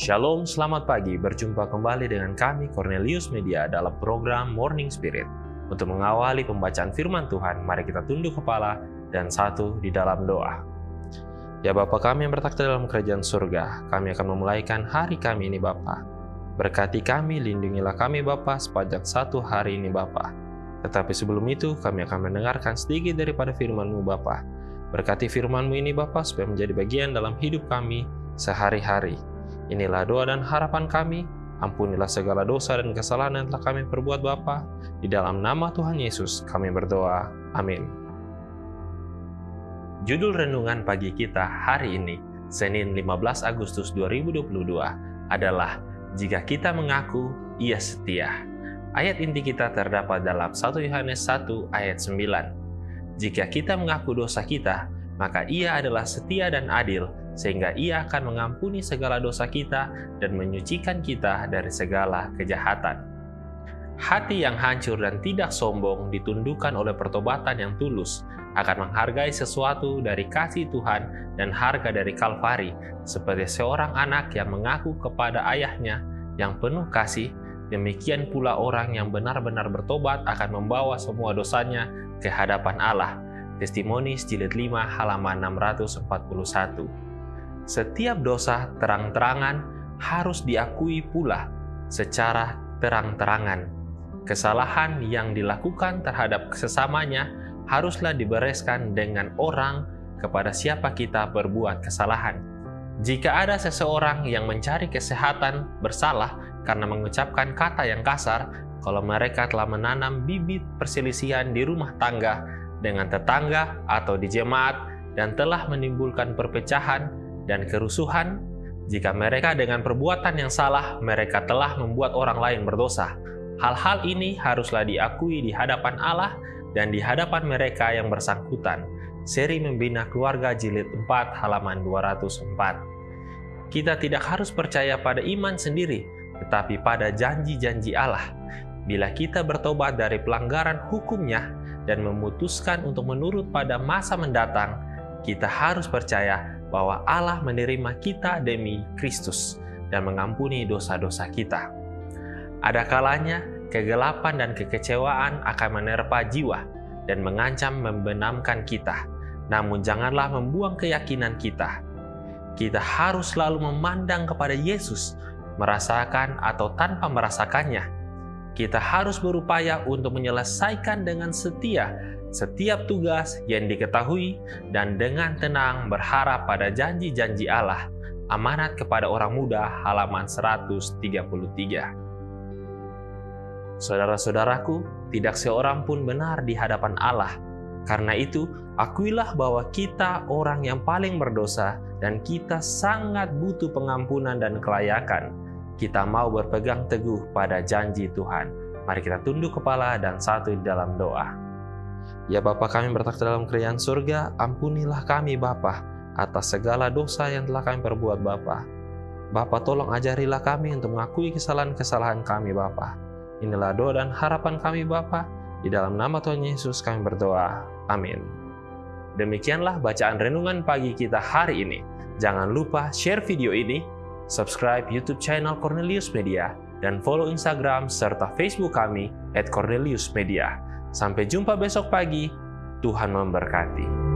Shalom, selamat pagi. Berjumpa kembali dengan kami Cornelius Media dalam program Morning Spirit. Untuk mengawali pembacaan firman Tuhan, mari kita tunduk kepala dan satu di dalam doa. Ya Bapa kami yang bertakhta dalam kerajaan surga, kami akan memulaikan hari kami ini Bapa. Berkati kami, lindungilah kami Bapa sepanjang satu hari ini Bapa. Tetapi sebelum itu, kami akan mendengarkan sedikit daripada firman-Mu Bapa. Berkati firman-Mu ini Bapa supaya menjadi bagian dalam hidup kami sehari-hari. Inilah doa dan harapan kami. Ampunilah segala dosa dan kesalahan yang telah kami perbuat Bapa. Di dalam nama Tuhan Yesus kami berdoa. Amin. Judul renungan pagi kita hari ini, Senin 15 Agustus 2022, adalah Jika kita mengaku, Ia setia. Ayat inti kita terdapat dalam 1 Yohanes 1 ayat 9. Jika kita mengaku dosa kita, maka Ia adalah setia dan adil, sehingga Ia akan mengampuni segala dosa kita dan menyucikan kita dari segala kejahatan. Hati yang hancur dan tidak sombong ditundukkan oleh pertobatan yang tulus akan menghargai sesuatu dari kasih Tuhan dan harga dari Kalvari, seperti seorang anak yang mengaku kepada ayahnya yang penuh kasih. Demikian pula orang yang benar-benar bertobat akan membawa semua dosanya ke hadapan Allah. Testimoni jilid 5 halaman 641. Setiap dosa terang-terangan harus diakui pula secara terang-terangan. Kesalahan yang dilakukan terhadap sesamanya haruslah dibereskan dengan orang kepada siapa kita berbuat kesalahan. Jika ada seseorang yang mencari kesehatan bersalah karena mengucapkan kata yang kasar, kalau mereka telah menanam bibit perselisihan di rumah tangga dengan tetangga atau di jemaat dan telah menimbulkan perpecahan dan kerusuhan, jika mereka dengan perbuatan yang salah, mereka telah membuat orang lain berdosa. Hal-hal ini haruslah diakui di hadapan Allah dan di hadapan mereka yang bersangkutan. Seri Membina Keluarga jilid 4 halaman 204. Kita tidak harus percaya pada iman sendiri, tetapi pada janji-janji Allah. Bila kita bertobat dari pelanggaran hukumnya dan memutuskan untuk menurut pada masa mendatang, kita harus percaya bahwa Allah menerima kita demi Kristus dan mengampuni dosa-dosa kita. Ada kalanya kegelapan dan kekecewaan akan menerpa jiwa dan mengancam membenamkan kita. Namun janganlah membuang keyakinan kita. Kita harus selalu memandang kepada Yesus, merasakan atau tanpa merasakannya. Kita harus berupaya untuk menyelesaikan dengan setia setiap tugas yang diketahui dan dengan tenang berharap pada janji-janji Allah. Amanat kepada orang muda halaman 133. Saudara-saudaraku, tidak seorang pun benar di hadapan Allah. Karena itu, akuilah bahwa kita orang yang paling berdosa dan kita sangat butuh pengampunan dan kelayakan. Kita mau berpegang teguh pada janji Tuhan. Mari kita tunduk kepala dan satu di dalam doa. Ya Bapa kami bertakhta dalam kerajaan surga, ampunilah kami Bapa atas segala dosa yang telah kami perbuat Bapa. Bapa tolong ajarilah kami untuk mengakui kesalahan-kesalahan kami Bapa. Inilah doa dan harapan kami Bapa. Di dalam nama Tuhan Yesus kami berdoa. Amin. Demikianlah bacaan renungan pagi kita hari ini. Jangan lupa share video ini, subscribe YouTube channel Cornelius Media, dan follow Instagram serta Facebook kami @corneliusmedia. Sampai jumpa besok pagi. Tuhan memberkati.